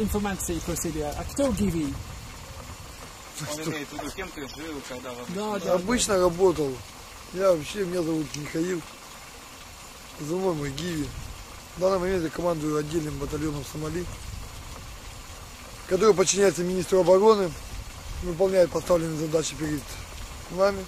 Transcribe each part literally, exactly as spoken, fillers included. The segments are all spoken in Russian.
информации про себя. А кто Гиви? Он имеет в виду, кем ты жил, когда в Да, да, обычно да. работал. Я вообще, меня зовут Михаил. За мной мой Гиви. В данный момент я командую отдельным батальоном Сомали, который подчиняется министру обороны, выполняет поставленные задачи перед нами.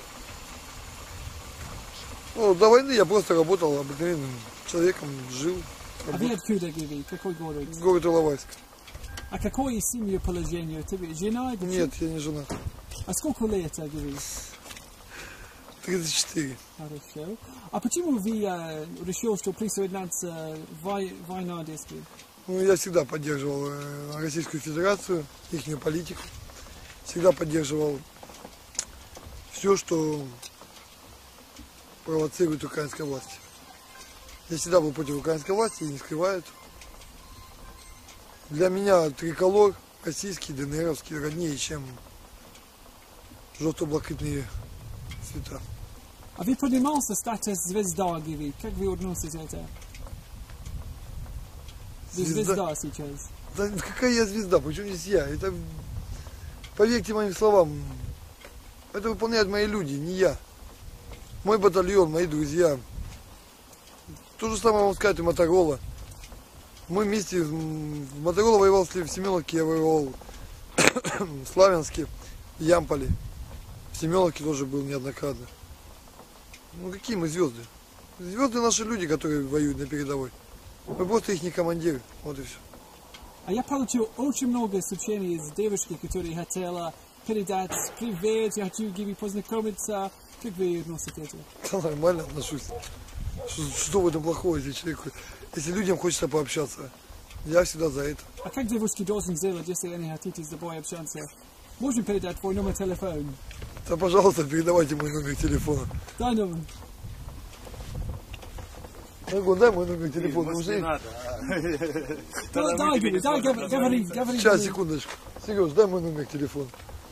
Ну, до войны я просто работал обыкновенным человеком, жил. А вы откуда, Гиви? Какой город? Город Иловайск. А какое семье положение? Ты жена? Нет, я не женат. А сколько лет, Гиви? тридцать четыре. Хорошо. А почему вы э, решили, что присоединяться вой, война действий? Ну, я всегда поддерживал э, Российскую Федерацию, их политику. Всегда поддерживал все, что провоцирует украинской власти. Я всегда был против украинской власти и не скрываю этого. Для меня триколор российский, ДНРовский роднее, чем желто-блакитные цвета. А вы поднимался статус звезда, Гиви? Как вы относитесь к этому? Вы звезда сейчас. Да какая я звезда? Причем здесь я? Это, поверьте моим словам, это выполняют мои люди, не я. Мой батальон, мои друзья. То же самое вам сказать и Моторола. Мы вместе в Моторола воевал в Семеновке, я воевал в Славянске, в Ямполе. В Семеновке тоже был неоднократно. Ну какие мы звезды? Звезды наши люди, которые воюют на передовой. Мы просто их не командиры. Вот и все. А я получил очень много сообщений с девушки, которая хотела передать привет, я хочу Гиви познакомиться. Как вы относитесь к этому? Да, нормально отношусь. Что, что в этом плохого, если человеку, если людям хочется пообщаться? Я всегда за это. А как девушки должны сделать, если они хотите с тобой общаться? Можно передать твой номер телефона? Да, пожалуйста, передавайте мой номер телефона. Дай номер. Дорогой, дай мой номер телефона. Может, Уже... не надо. Дай, дай, Гиви, дай, говори, говори. Сейчас, секундочку. Сереж, дай мой номер телефона.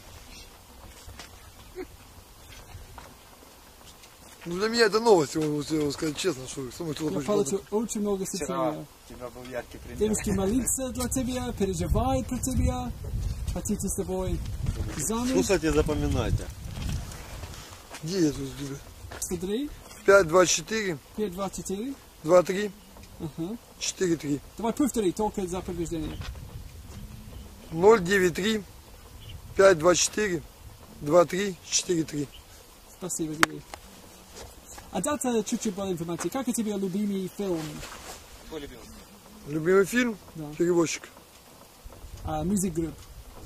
Ну, для меня это новость, я сказать честно, что со мной кто-то Я получил очень много сообщений. У тебя был яркий пример. Девушки молятся для тебя, переживают про тебя, хотите с тобой замуж. Слушайте, запоминайте. Где я тут тебе? Смотри, пять два четыре пять два четыре. два три Ага. четыре три. Давай повтори, только за повреждение. ноль девять три пять два четыре два три четыре три. Спасибо, Гиви. А дата чуть-чуть была информации. Как у тебя любимый фильм? Какой любимый? Любимый фильм? Да. Перевозчик. А, Music Group.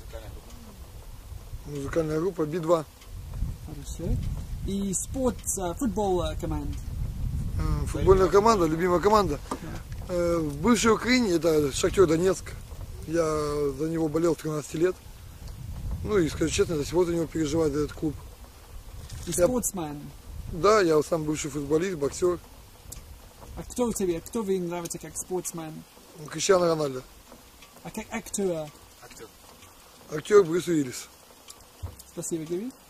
Музыкальная группа Би два. Хорошо. И спорт, а, футбол а, команд. Э, Футбольная команда, любимая команда. Э, В бывшей Украине это Шахтер Донецк. Я за него болел с тринадцати лет. Ну и, скажу честно, до сих пор за него переживает этот клуб. И Я- спортсмен. Да, я сам бывший футболист, боксер. А кто у тебя? Кто вы нравится как спортсмен? Криштиано Рональдо. А как актер? Актер. Актер Брюс Уиллис. Спасибо, Гиви.